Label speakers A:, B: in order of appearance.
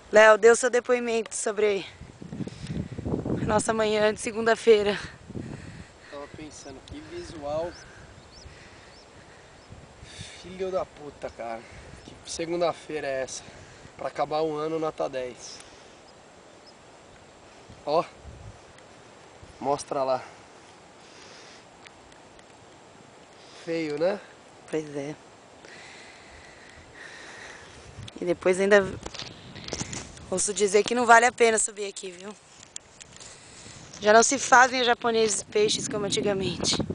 A: Léo, deu seu depoimento sobre a nossa manhã de segunda-feira.
B: Tava pensando, que visual filho da puta, cara. Que segunda-feira é essa? Pra acabar um ano nota 10. Ó, mostra lá. Feio, né?
A: Pois é. E depois ainda ouço dizer que não vale a pena subir aqui, viu? Já não se fazem japoneses peixes como antigamente.